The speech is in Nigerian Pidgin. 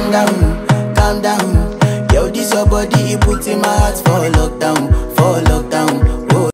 calm down, calm down. Yo, this your body, it puts in my heart for lockdown,